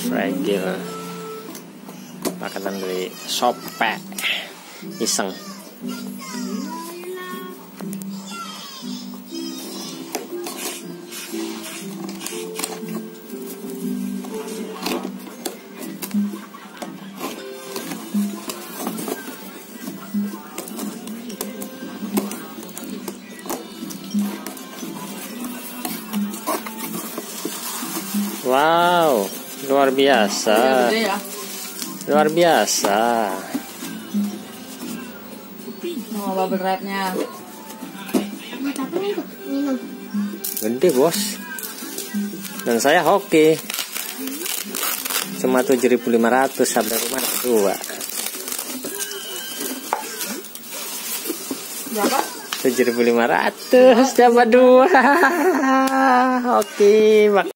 Fragile. Makanan dari Shopee. Iseng. Wow, luar biasa. Gede ya. Luar biasa. Mau bubble wrapnya. Gede bos. Dan saya hoki. Cuma 7.500 sampai rumah dua. Berapa? 7.500 dapat dua. Oke,